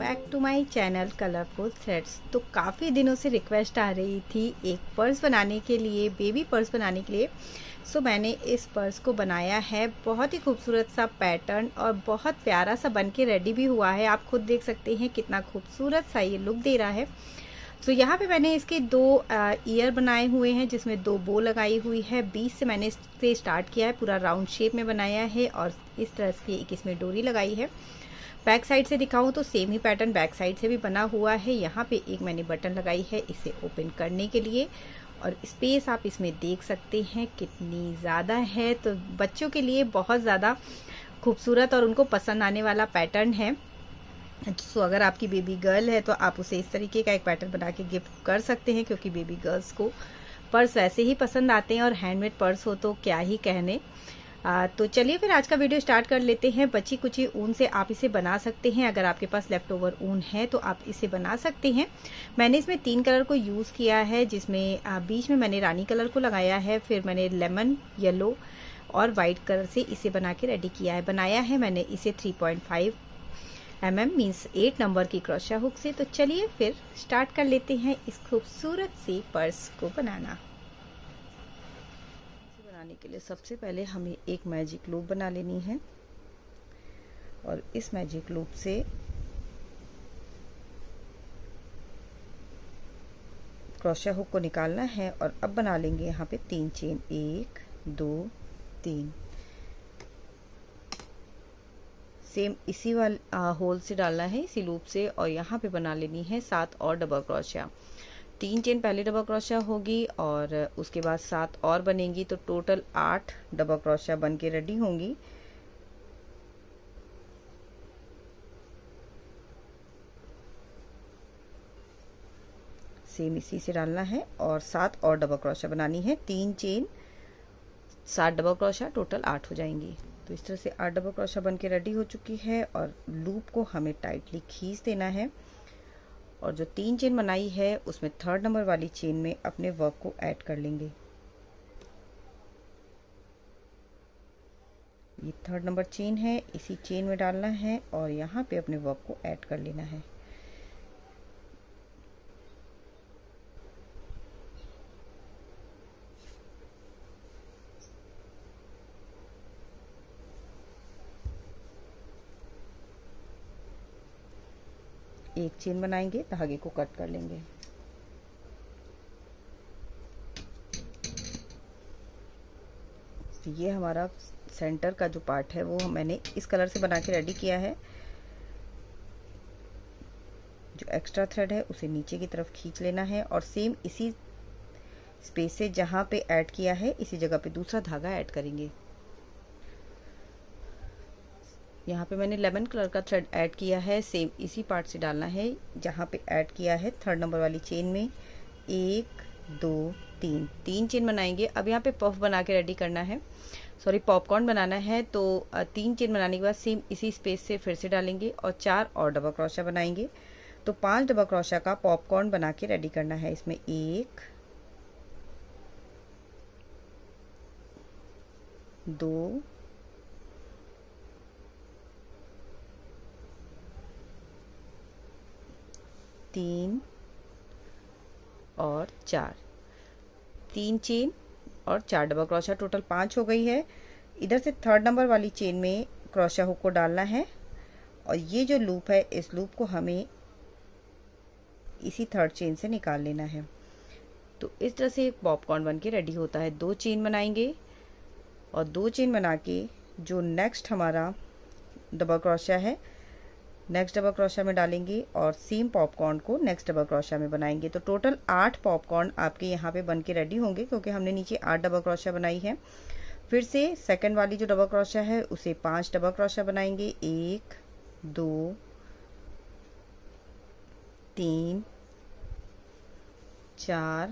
Back to my channel colourful threads. तो काफ़ी दिनों से रिक्वेस्ट आ रही थी एक पर्स बनाने के लिए, बेबी पर्स बनाने के लिए। सो मैंने इस पर्स को बनाया है। बहुत ही खूबसूरत सा पैटर्न और बहुत प्यारा सा बन के रेडी भी हुआ है। आप खुद देख सकते हैं कितना खूबसूरत सा ये लुक दे रहा है। तो यहाँ पे मैंने इसके दो ईयर बनाए हुए हैं जिसमें दो बो लगाई हुई है। बीच से मैंने इससे स्टार्ट किया है, पूरा राउंड शेप में बनाया है और इस तरह से एक इसमें डोरी लगाई है। बैक साइड से दिखाऊं तो सेम ही पैटर्न बैक साइड से भी बना हुआ है। यहाँ पे एक मैंने बटन लगाई है इसे ओपन करने के लिए और स्पेस आप इसमें देख सकते हैं कितनी ज़्यादा है। तो बच्चों के लिए बहुत ज़्यादा खूबसूरत और उनको पसंद आने वाला पैटर्न है। तो अगर आपकी बेबी गर्ल है तो आप उसे इस तरीके का एक पैटर्न बना के गिफ्ट कर सकते हैं, क्योंकि बेबी गर्ल्स को पर्स वैसे ही पसंद आते हैं और हैंडमेड पर्स हो तो क्या ही कहने। तो चलिए फिर आज का वीडियो स्टार्ट कर लेते हैं। बची कुची ऊन से आप इसे बना सकते हैं। अगर आपके पास लेफ्ट ओवर ऊन है तो आप इसे बना सकते हैं। मैंने इसमें 3 कलर को यूज़ किया है, जिसमें बीच में मैंने रानी कलर को लगाया है, फिर मैंने लेमन येलो और वाइट कलर से इसे बना के रेडी किया है। बनाया है मैंने इसे 3.5 mm मीन्स 8 नंबर की क्रोशिया हुक से। तो चलिए फिर स्टार्ट कर लेते हैं इस खूबसूरत से पर्स को बनाना। बनाने के लिए सबसे पहले हमें एक मैजिक लूप बना लेनी है और इस मैजिक लूप से क्रोशिया हुक को निकालना है और अब बना लेंगे यहाँ पे 3 चेन, 1 2 3। सेम इसी वाले होल से डालना है, इसी लूप से, और यहाँ पे बना लेनी है 7 और डबल क्रोशिया। 3 चेन पहले डबल क्रोशिया होगी और उसके बाद 7 और बनेंगी, तो टोटल 8 डबल क्रोशिया बन के रेडी होंगी। सेम इसी से डालना है और 7 और डबल क्रोशिया बनानी है। 3 चेन 7 डबल क्रोशिया, टोटल 8 हो जाएंगी। तो इस तरह से 8 डबल क्रोशिया बन के रेडी हो चुकी है और लूप को हमें टाइटली खींच देना है और जो 3 चेन बनाई है उसमें 3rd नंबर वाली चेन में अपने वर्क को ऐड कर लेंगे। ये 3rd नंबर चेन है, इसी चेन में डालना है और यहाँ पे अपने वर्क को ऐड कर लेना है। एक चेन बनाएंगे, धागे को कट कर लेंगे। तो ये हमारा सेंटर का जो पार्ट है वो मैंने इस कलर से बना के रेडी किया है। जो एक्स्ट्रा थ्रेड है उसे नीचे की तरफ खींच लेना है और सेम इसी स्पेस से जहां पे ऐड किया है इसी जगह पे दूसरा धागा ऐड करेंगे। यहाँ पे मैंने लेमन कलर का थ्रेड ऐड किया है, सेम इसी पार्ट से डालना है जहाँ पे ऐड किया है 3rd नंबर वाली चेन में। 1 2 3 3 चेन बनाएंगे। अब यहाँ पे पफ बना के रेडी करना है, सॉरी पॉपकॉर्न बनाना है। तो 3 चेन बनाने के बाद सेम इसी स्पेस से फिर से डालेंगे और 4 और डबल क्रोशिया बनाएंगे। तो 5 डबल क्रोशिया का पॉपकॉर्न बना के रेडी करना है। इसमें 1 2 3 और 4। 3 चेन और 4 डबल क्रोशिया, टोटल 5 हो गई है। इधर से 3rd नंबर वाली चेन में क्रोशिया हुक को डालना है और ये जो लूप है इस लूप को हमें इसी 3rd चेन से निकाल लेना है। तो इस तरह से एक पॉपकॉर्न बन के रेडी होता है। 2 चेन बनाएंगे और 2 चेन बना के जो नेक्स्ट हमारा डबल क्रोशिया है नेक्स्ट डबल क्रोशिया में डालेंगे और सेम पॉपकॉर्न को नेक्स्ट डबल क्रोशिया में बनाएंगे। तो टोटल 8 पॉपकॉर्न आपके यहाँ पे बन के रेडी होंगे, क्योंकि हमने नीचे 8 डबल क्रोशिया बनाई है। फिर से सेकंड वाली जो डबल क्रोशिया है उसे 5 डबल क्रोशिया बनाएंगे। 1 2 3 4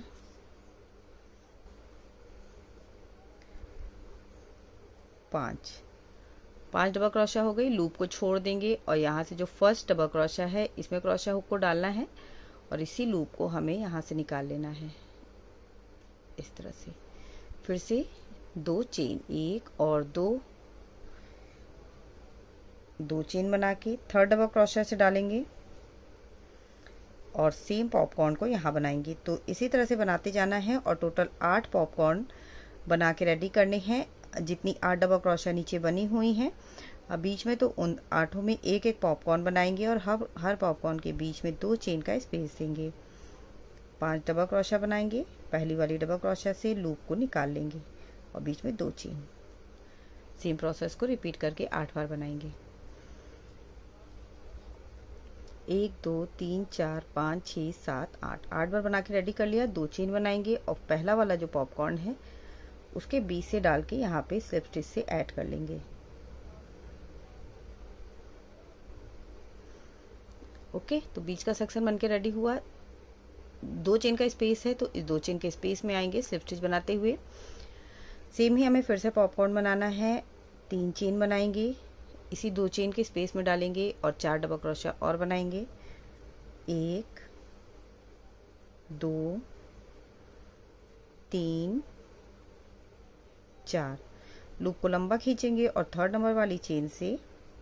5 डबल क्रोशिया हो गई। लूप को छोड़ देंगे और यहाँ से जो फर्स्ट डबल क्रोशिया है इसमें क्रोशिया हुक को डालना है और इसी लूप को हमें यहाँ से निकाल लेना है इस तरह से। फिर से 2 चेन, 1 और 2 चेन बना के 3rd डबल क्रोशिया से डालेंगे और सेम पॉपकॉर्न को यहाँ बनाएंगे। तो इसी तरह से बनाते जाना है और टोटल 8 पॉपकॉर्न बना के रेडी करने हैं, जितनी 8 डबल क्रोशिया नीचे बनी हुई हैं। अब बीच में तो उन 8 में एक एक पॉपकॉर्न बनाएंगे और हर पॉपकॉर्न के बीच में 2 चेन का स्पेस देंगे। 5 डबल क्रोशिया बनाएंगे, पहली वाली डबल क्रोशिया से लूप को निकाल लेंगे और बीच में 2 चेन। सेम प्रोसेस को रिपीट करके 8 बार बनाएंगे। 1 2 3 4 5 6 7 8 बार बना के रेडी कर लिया। 2 चेन बनाएंगे और पहला वाला जो पॉपकॉर्न है उसके बीच से डाल के यहाँ पे स्लिप स्टिच से ऐड कर लेंगे। ओके, तो बीच का सेक्शन बनके रेडी हुआ। 2 चेन का स्पेस है तो इस 2 चेन के स्पेस में आएंगे स्लिप स्टिच बनाते हुए। सेम ही हमें फिर से पॉपकॉर्न बनाना है। 3 चेन बनाएंगे, इसी 2 चेन के स्पेस में डालेंगे और 4 डबल क्रोशिया और बनाएंगे। 1 2 3 4 लूप को लंबा खींचेंगे और 3rd नंबर वाली चेन से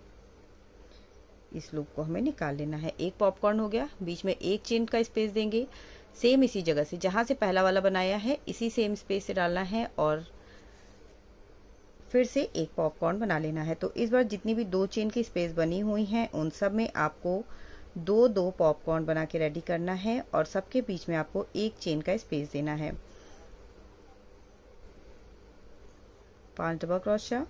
इस लूप को हमें निकाल लेना है। एक पॉपकॉर्न हो गया, बीच में 1 चेन का स्पेस देंगे। सेम इसी जगह से जहां से पहला वाला बनाया है इसी सेम स्पेस से डालना है और फिर से एक पॉपकॉर्न बना लेना है। तो इस बार जितनी भी 2 चेन की स्पेस बनी हुई हैं उन सब में आपको 2 पॉपकॉर्न बना के रेडी करना है और सबके बीच में आपको 1 चेन का स्पेस देना है। 5 डबल क्रोशिया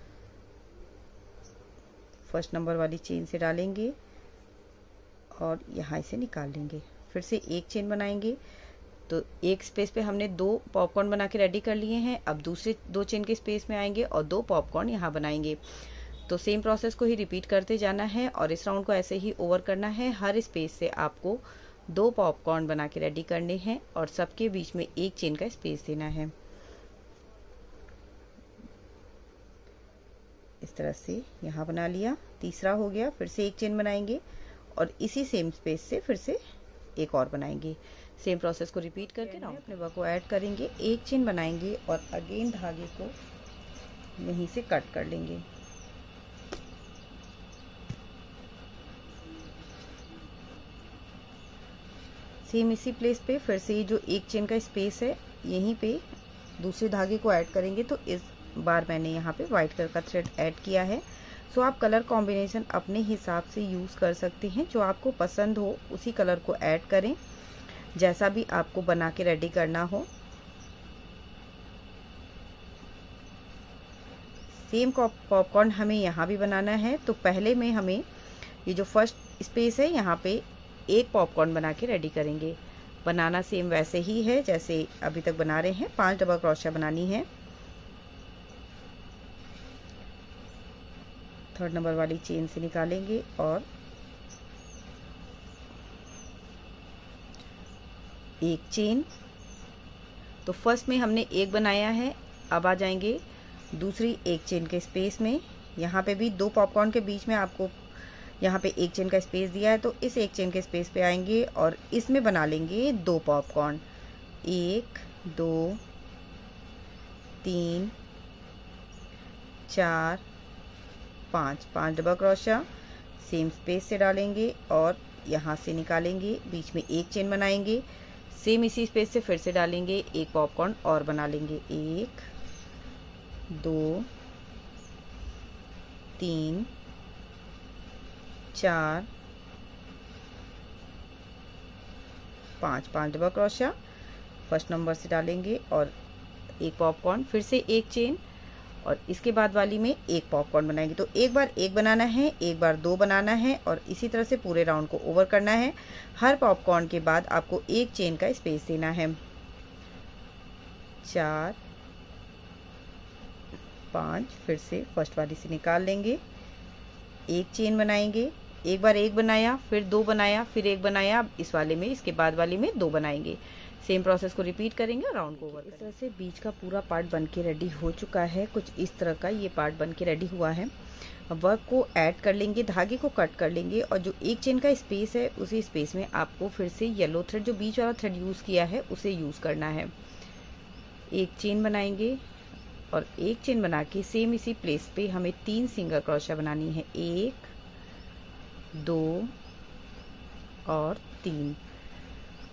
फर्स्ट नंबर वाली चेन से डालेंगे और यहाँ से निकाल लेंगे। फिर से 1 चेन बनाएंगे। तो एक स्पेस पे हमने 2 पॉपकॉर्न बना के रेडी कर लिए हैं। अब दूसरे 2 चेन के स्पेस में आएंगे और 2 पॉपकॉर्न यहाँ बनाएंगे। तो सेम प्रोसेस को ही रिपीट करते जाना है और इस राउंड को ऐसे ही ओवर करना है। हर स्पेस से आपको 2 पॉपकॉर्न बना के रेडी करने हैं और सबके बीच में 1 चेन का स्पेस देना है। इस तरह से यहाँ बना लिया। तीसरा हो गया, फिर से 1 चेन बनाएंगे और इसी सेम स्पेस से फिर से एक और बनाएंगे। सेम प्रोसेस को रिपीट करके राउंड अपने वर्क को ऐड करेंगे। 1 चेन बनाएंगे और अगेन धागे को यहीं से कट कर लेंगे। सेम इसी प्लेस पे फिर से ये जो 1 चेन का स्पेस है यहीं पे दूसरे धागे को ऐड करेंगे। तो इस बार मैंने यहाँ पे व्हाइट कलर का थ्रेड ऐड किया है। सो आप कलर कॉम्बिनेशन अपने हिसाब से यूज़ कर सकते हैं, जो आपको पसंद हो उसी कलर को ऐड करें, जैसा भी आपको बना के रेडी करना हो। सेम पॉपकॉर्न हमें यहाँ भी बनाना है। तो पहले में हमें ये जो फर्स्ट स्पेस है यहाँ पे 1 पॉपकॉर्न बना के रेडी करेंगे। बनाना सेम वैसे ही है जैसे अभी तक बना रहे हैं। 5 डबल क्रोशिया बनानी है। 3rd नंबर वाली चेन से निकालेंगे और 1 चेन। तो फर्स्ट में हमने 1 बनाया है। अब आ जाएंगे दूसरी 1 चेन के स्पेस में। यहाँ पे भी 2 पॉपकॉर्न के बीच में आपको यहाँ पे 1 चेन का स्पेस दिया है, तो इस 1 चेन के स्पेस पे आएंगे और इसमें बना लेंगे 2 popcorn. 1 2 3 4 5 double crochet same space से डालेंगे और यहाँ से निकालेंगे। बीच में 1 चेन बनाएंगे। सेम इसी स्पेस से फिर से डालेंगे, 1 पॉपकॉर्न और बना लेंगे। 1 2 3 4 5 डबल क्रोशिया फर्स्ट नंबर से डालेंगे और 1 पॉपकॉर्न, फिर से 1 चेन और इसके बाद वाली में 1 पॉपकॉर्न बनाएंगे। तो एक बार 1 बनाना है, एक बार 2 बनाना है और इसी तरह से पूरे राउंड को ओवर करना है। हर पॉपकॉर्न के बाद आपको 1 चेन का स्पेस देना है। 4 5 फिर से फर्स्ट वाली से निकाल लेंगे। 1 चेन बनाएंगे। एक बार 1 बनाया, फिर 2 बनाया, फिर 1 बनाया। अब इस वाले में, इसके बाद वाली में 2 बनाएंगे। सेम प्रोसेस को रिपीट करेंगे और राउंड को ओवर करेंगे। इस तरह से बीच का पूरा पार्ट बन के रेडी हो चुका है। कुछ इस तरह का ये पार्ट बन के रेडी हुआ है। अब वर्क को ऐड कर लेंगे, धागे को कट कर लेंगे और जो 1 चेन का स्पेस है उसी स्पेस में आपको फिर से येलो थ्रेड, जो बीच वाला थ्रेड यूज़ किया है उसे यूज़ करना है। 1 चेन बनाएंगे और 1 चेन बना के सेम इसी प्लेस पे हमें 3 सिंगल क्रोशिया बनानी है। 1 2 और 3।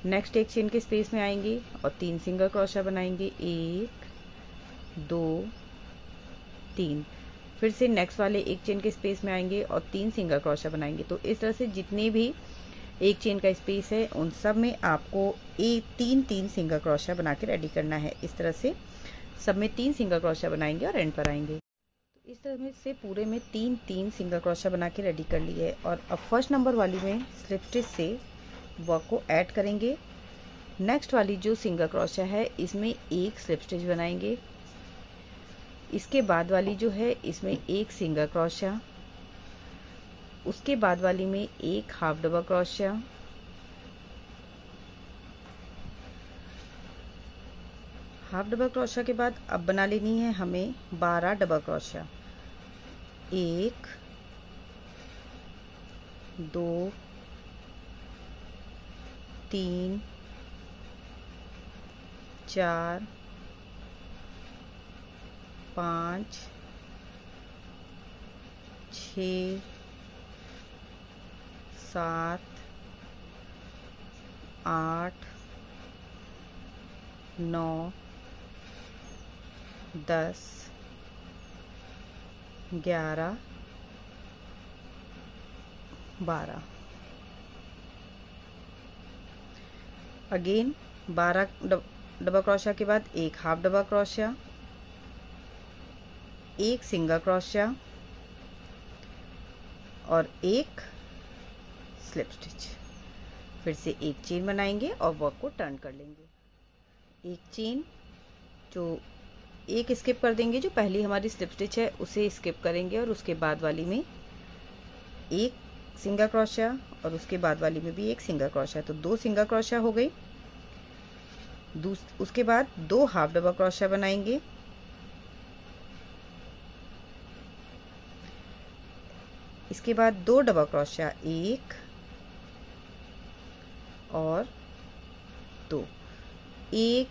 नेक्स्ट एक चेन के स्पेस में आएंगे और 3 सिंगल क्रोशिया बनाएंगे, 1 2 3। फिर से नेक्स्ट वाले एक चेन के स्पेस में आएंगे और 3 सिंगल क्रोशिया बनाएंगे। तो इस तरह से जितने भी एक चेन का स्पेस है उन सब में आपको 3 सिंगल क्रोशिया बना के रेडी करना है। इस तरह से सब में 3 सिंगल क्रोशिया बनाएंगे और एंड पर आएंगे। तो इस तरह से पूरे में 3 सिंगल क्रोशिया बना के रेडी कर लिए है। और अब फर्स्ट नंबर वाली में स्लिप स्टिच से वर्क को ऐड करेंगे। नेक्स्ट वाली जो सिंगल क्रोशिया है इसमें एक स्लिप स्टिच बनाएंगे। इसके बाद वाली जो है इसमें एक सिंगल क्रोशिया, उसके बाद वाली में एक half double crochet, half double crochet के बाद अब बना लेनी है हमें 12 double crochet. 1 2 3 4 5 6 7 8 9 10 11 12। Again 12 double crochet के बाद एक हाफ डबल क्रोशिया, एक सिंगल क्रोशिया और एक स्लिप स्टिच। फिर से एक चेन बनाएंगे और वर्क को टर्न कर लेंगे। एक चेन जो एक स्किप कर देंगे, जो पहली हमारी स्लिप स्टिच है उसे स्किप करेंगे और उसके बाद वाली में एक सिंगल क्रोशिया और उसके बाद वाली में भी एक सिंगल क्रोशिया। तो 2 सिंगल क्रोशिया हो गई। उसके बाद 2 हाफ डबल क्रोशिया बनाएंगे। इसके बाद 2 डबल क्रोशिया, 1 और 2, 1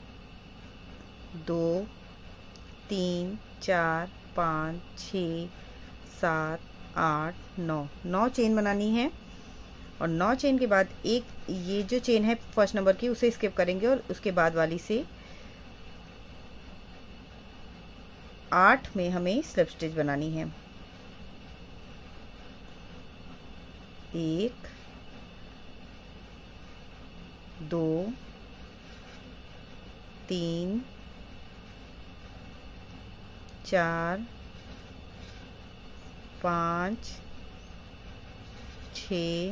2 3 4 5 6 7 8 9 चेन बनानी है। और 9 चेन के बाद एक ये जो चेन है फर्स्ट नंबर की उसे स्किप करेंगे और उसके बाद वाली से 8 में हमें स्लिप स्टिच बनानी है। 1 2 3 4 5 6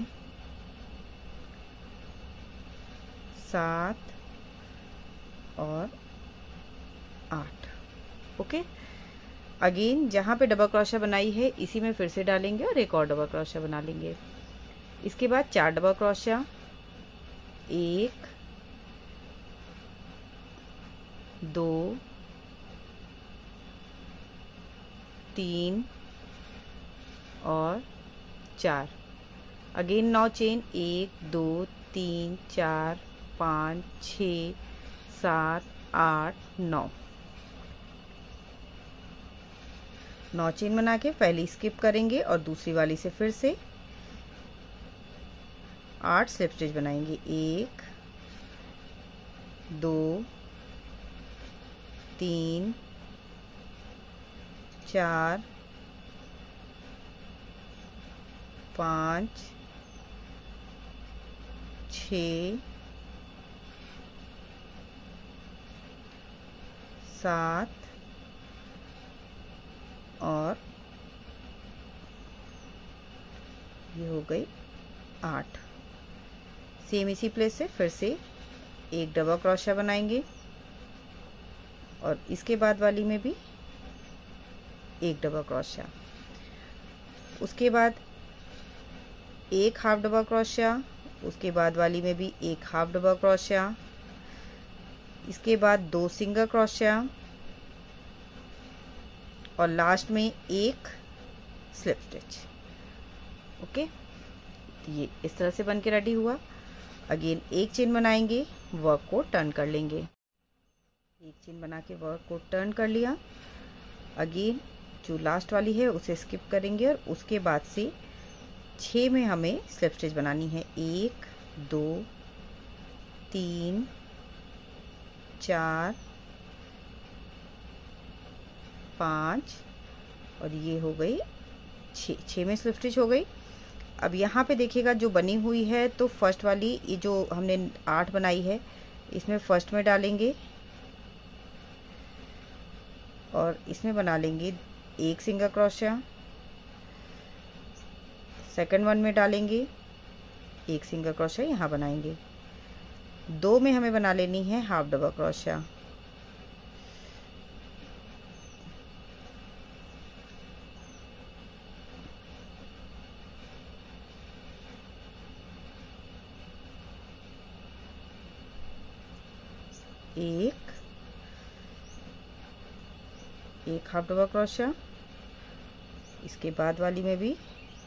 7 और 8। ओके, अगेन जहाँ पे डबल क्रोशिया बनाई है इसी में फिर से डालेंगे और एक और डबल क्रोशिया बना लेंगे। इसके बाद 4 डबल क्रोशिया, 1 2 3 और 4। Again 9 chain, 1 2 3 4 5 6 7 8 9। 9 चेन बना के पहली स्किप करेंगे और दूसरी वाली से फिर से 8 स्लिप स्टिच बनाएंगे। 1 2 3 4 5 6 7 और ये हो गई 8। सेम इसी प्लेस से फिर से एक डबल क्रोशिया बनाएंगे और इसके बाद वाली में भी एक डबल क्रोशिया। उसके बाद एक हाफ डबल क्रोशिया, उसके बाद वाली में भी एक हाफ डबल क्रोशिया, इसके बाद 2 सिंगल क्रोशिया और लास्ट में एक स्लिप स्टिच। ओके, ये इस तरह से बन के रेडी हुआ। अगेन एक चेन बनाएंगे, वर्क को टर्न कर लेंगे। एक चेन बना के वर्क को टर्न कर लिया। अगेन जो लास्ट वाली है उसे स्किप करेंगे और उसके बाद से 6 में हमें स्लिप स्टिच बनानी है। 1 2 3 4 5 और ये हो गई 6 में स्लिप स्टिच हो गई। अब यहाँ पे देखिएगा जो बनी हुई है, तो फर्स्ट वाली ये जो हमने 8 बनाई है इसमें फर्स्ट में डालेंगे और इसमें बना लेंगे एक सिंगल क्रोशिया। सेकंड वन में डालेंगे एक सिंगल क्रोशिया, यहाँ बनाएंगे। 2 में हमें बना लेनी है हाफ डबल क्रोशिया। एक हाफ डबल क्रोशिया, इसके बाद वाली में भी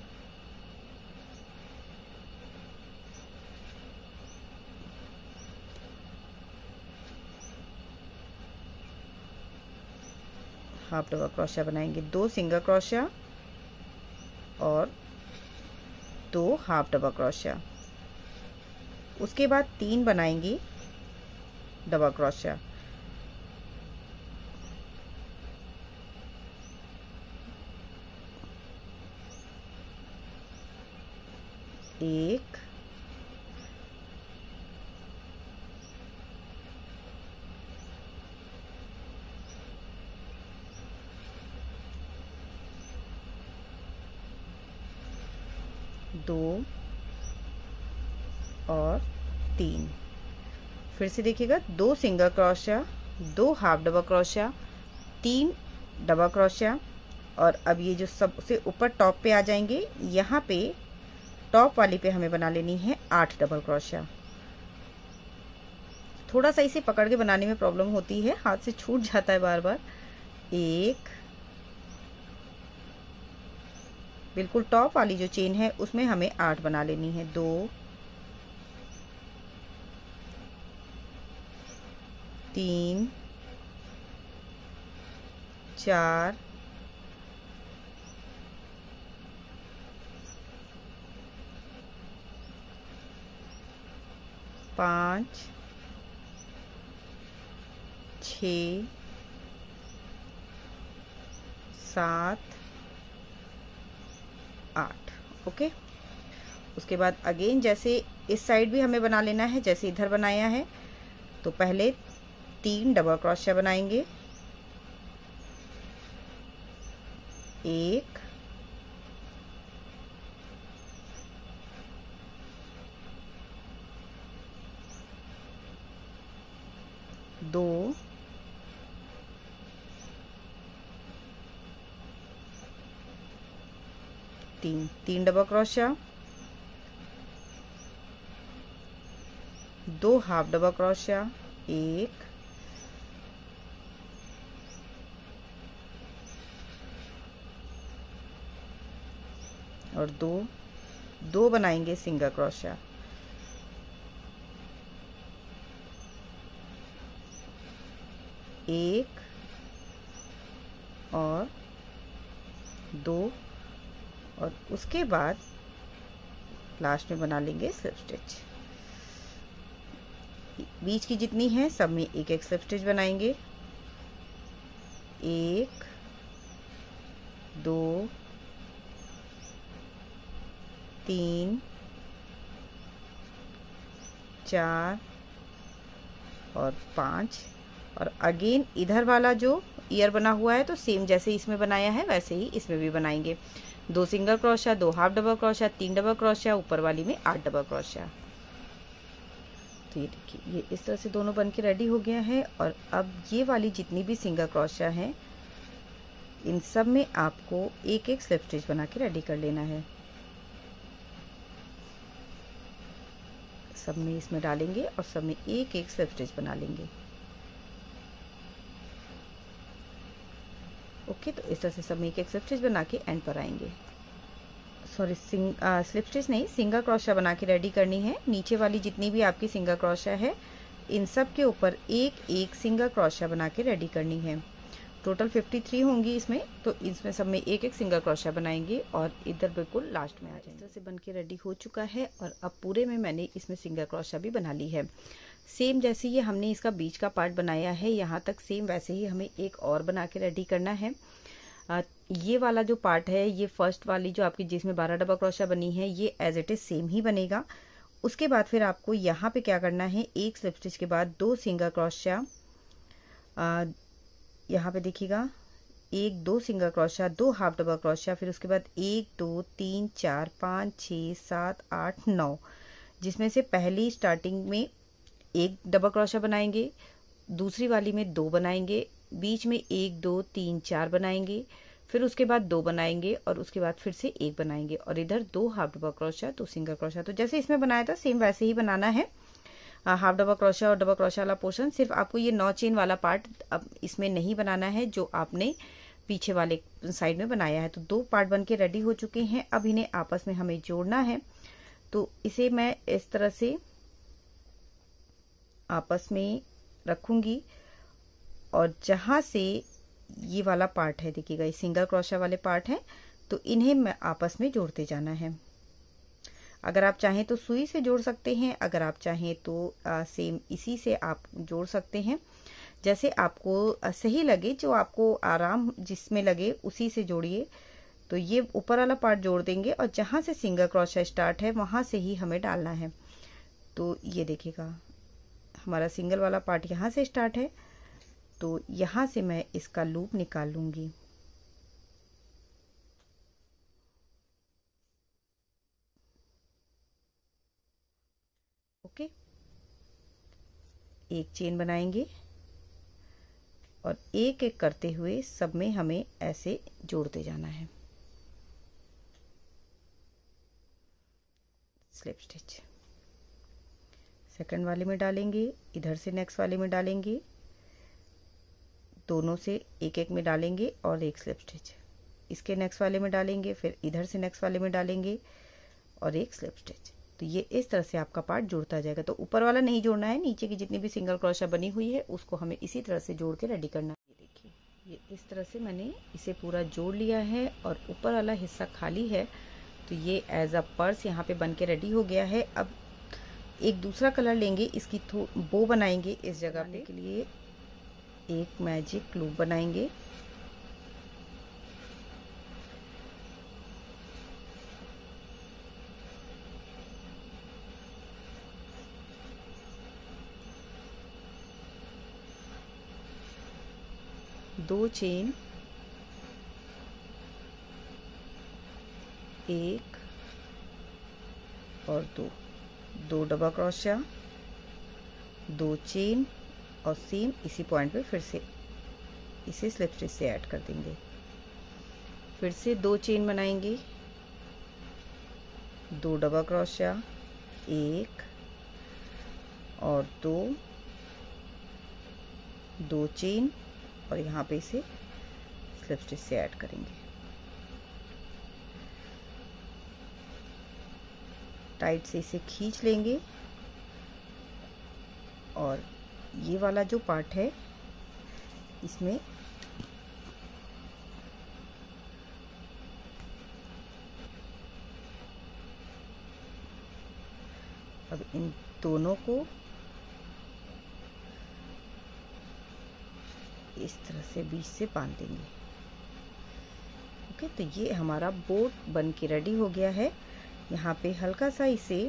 हाफ डबल क्रोशिया बनाएंगे। 2 सिंगल क्रोशिया और 2 हाफ डबल क्रोशिया। उसके बाद 3 बनाएंगे डबल क्रोशिया। एक, दो और 3। फिर से देखिएगा 2 single crochet, 2 half double crochet, 3 double crochet. और अब ये जो सबसे ऊपर टॉप पे आ जाएंगे, यहाँ पे टॉप वाली पे हमें बना लेनी है 8 डबल क्रोशिया। थोड़ा सा इसे पकड़ के बनाने में प्रॉब्लम होती है, हाथ से छूट जाता है बार बार। एक, बिल्कुल टॉप वाली जो चेन है उसमें हमें 8 बना लेनी है। 2 3 4 5 6 7 8। ओके, उसके बाद अगेन जैसे इस साइड भी हमें बना लेना है जैसे इधर बनाया है। तो पहले 3 डबल क्रोशिया बनाएंगे। 1 2 3 double crochet, 2 half double crochet, 1 और 2 बनाएंगे सिंगल क्रोशिया। एक और 2 और उसके बाद लास्ट में बना लेंगे स्लिप स्टिच। बीच की जितनी है सब में एक एक स्लिप स्टिच बनाएंगे। 1 2 3 4 और 5। और अगेन इधर वाला जो ईयर बना हुआ है तो सेम जैसे इसमें बनाया है वैसे ही इसमें भी बनाएंगे। 2 single crochet, 2 half double crochet, 3 double crochet, ऊपर वाली में 8 डबल क्रोशिया। तो ये देखिए ये इस तरह से दोनों बन के रेडी हो गया है। और अब ये वाली जितनी भी सिंगल क्रोशिया है इन सब में आपको एक एक स्लिप स्टिच बना के रेडी कर लेना है। सब में इसमें डालेंगे और सब में एक एक स्लिप स्टिच बना लेंगे। ओके, तो इस तरह से सब में एक एक स्लिप स्टिच बना के एंड पर आएंगे। सॉरी, स्लिप स्टिच नहीं, सिंगल क्रोशिया बना के रेडी करनी है। नीचे वाली जितनी भी आपकी सिंगल क्रोशिया है इन सब के ऊपर एक एक सिंगल क्रोशिया बना के रेडी करनी है। टोटल 53 होंगी इसमें, तो इसमें सब में एक एक सिंगल क्रोशिया बनाएंगे और इधर बिल्कुल लास्ट में आ जाएंगे। इस तरह से बन के रेडी हो चुका है और अब पूरे में मैंने इसमें सिंगल क्रोशिया भी बना ली है। सेम जैसे ये हमने इसका बीच का पार्ट बनाया है यहाँ तक सेम वैसे ही हमें एक और बना के रेडी करना है। ये वाला जो पार्ट है, ये फर्स्ट वाली जो आपकी जिसमें 12 डबल क्रोशिया बनी है, ये एज इट इज सेम ही बनेगा। उसके बाद फिर आपको यहाँ पे क्या करना है, एक स्लिप स्टिच के बाद 2 सिंगल क्रोशिया, यहाँ पे देखिएगा 1 2 single crochet, 2 half double crochet, फिर उसके बाद 1 2 3 4 5 6 7 8 9, जिसमें से पहली स्टार्टिंग में 1 डबल क्रोशिया बनाएंगे, दूसरी वाली में 2 बनाएंगे, बीच में 1 2 3 4 बनाएंगे, फिर उसके बाद 2 बनाएंगे और उसके बाद फिर से 1 बनाएंगे और इधर 2 half double crochet 2 single crochet. तो जैसे इसमें बनाया था सेम वैसे ही बनाना है। हाफ डबल क्रोशिया और डबल क्रोशिया वाला पोर्शन, सिर्फ आपको ये 9 चेन वाला पार्ट अब इसमें नहीं बनाना है जो आपने पीछे वाले साइड में बनाया है। तो 2 पार्ट बन के रेडी हो चुके हैं। अब इन्हें आपस में हमें जोड़ना है। तो इसे मैं इस तरह से आपस में रखूंगी और जहां से ये वाला पार्ट है, देखिएगा ये सिंगल क्रोशिया वाले पार्ट हैं, तो इन्हें मैं आपस में जोड़ते जाना है। अगर आप चाहें तो सुई से जोड़ सकते हैं, अगर आप चाहें तो सेम इसी से आप जोड़ सकते हैं, जैसे आपको सही लगे, जो आपको आराम जिसमें लगे उसी से जोड़िए। तो ये ऊपर वाला पार्ट जोड़ देंगे और जहां से सिंगल क्रोशिया स्टार्ट है वहां से ही हमें डालना है। तो ये देखिएगा हमारा सिंगल वाला पार्ट यहाँ से स्टार्ट है, तो यहाँ से मैं इसका लूप निकाल लूंगी। ओके, एक चेन बनाएंगे और एक एक करते हुए सब में हमें ऐसे जोड़ते जाना है। स्लिप स्टिच सेकंड वाले में डालेंगे, इधर से नेक्स्ट वाले में डालेंगे, दोनों से एक एक में डालेंगे और एक स्लिप स्टिच, इसके नेक्स्ट वाले में डालेंगे, फिर इधर से नेक्स्ट वाले में डालेंगे और एक स्लिप स्टिच। तो ये इस तरह से आपका पार्ट जुड़ता जाएगा। तो ऊपर वाला नहीं जोड़ना है, नीचे की जितनी भी सिंगल क्रोशिया बनी हुई है उसको हमें इसी तरह से जोड़ के रेडी करना है। ये देखिए, ये इस तरह से मैंने इसे पूरा जोड़ लिया है और ऊपर वाला हिस्सा खाली है। तो ये एज अ पर्स यहाँ पे बन के रेडी हो गया है। अब एक दूसरा कलर लेंगे, इसकी बो बनाएंगे। इस जगह पे के लिए एक मैजिक लूप बनाएंगे, दो चेन, एक और दो डबल क्रोशिया, 2 चेन और सेम इसी पॉइंट पे फिर से इसे स्लिप स्टिच से ऐड कर देंगे। फिर से 2 चेन बनाएंगे, 2 डबल क्रोशिया, 1 और 2 चेन और यहाँ पे इसे स्लिप स्टिच से ऐड करेंगे। टाइट से इसे खींच लेंगे और ये वाला जो पार्ट है इसमें अब इन दोनों को इस तरह से बीच से बांध देंगे। ओके, तो ये हमारा बोट बन के रेडी हो गया है। यहाँ पे हल्का सा इसे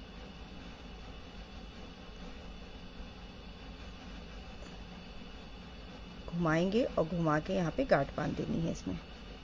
घुमाएंगे और घुमा के यहाँ पे गांठ बांध देनी है इसमें।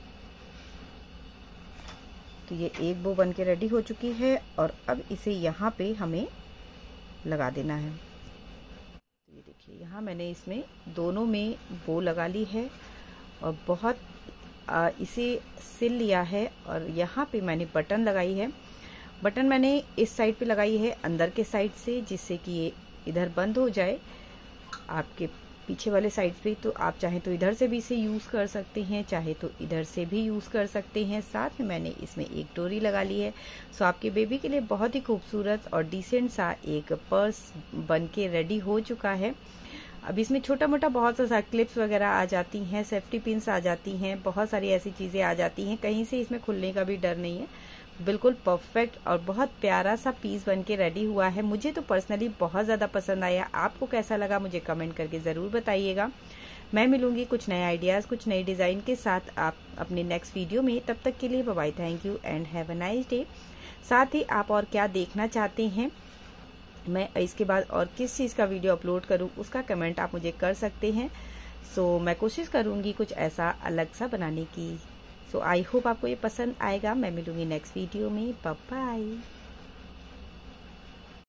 तो ये एक बो बन के रेडी हो चुकी है और अब इसे यहाँ पे हमें लगा देना है। तो ये देखिए, यहाँ मैंने इसमें दोनों में बो लगा ली है और बहुत इसे सिल लिया है और यहाँ पे मैंने बटन लगाई है। बटन मैंने इस साइड पे लगाई है अंदर के साइड से, जिससे कि ये इधर बंद हो जाए आपके पीछे वाले साइड पे। तो आप चाहे तो इधर से भी इसे यूज़ कर सकते हैं, चाहे तो इधर से भी यूज़ कर सकते हैं। साथ में मैंने इसमें एक डोरी लगा ली है। सो आपके बेबी के लिए बहुत ही खूबसूरत और डिसेंट सा एक पर्स बन के रेडी हो चुका है। अब इसमें छोटा मोटा बहुत सा क्लिप्स वगैरह आ जाती हैं, सेफ्टी पिन्स आ जाती हैं, बहुत सारी ऐसी चीज़ें आ जाती हैं, कहीं से इसमें खुलने का भी डर नहीं है। बिल्कुल परफेक्ट और बहुत प्यारा सा पीस बन के रेडी हुआ है। मुझे तो पर्सनली बहुत ज़्यादा पसंद आया। आपको कैसा लगा मुझे कमेंट करके ज़रूर बताइएगा। मैं मिलूंगी कुछ नए आइडियाज़, कुछ नई डिज़ाइन के साथ आप अपने नेक्स्ट वीडियो में। तब तक के लिए bye bye, thank you and have a nice day. साथ ही आप और क्या देखना चाहते हैं, मैं इसके बाद और किस चीज़ का वीडियो अपलोड करूं, उसका कमेंट आप मुझे कर सकते हैं। सो मैं कोशिश करूंगी कुछ ऐसा अलग सा बनाने की। सो आई होप आपको ये पसंद आएगा। मैं मिलूंगी नेक्स्ट वीडियो में। Bye bye.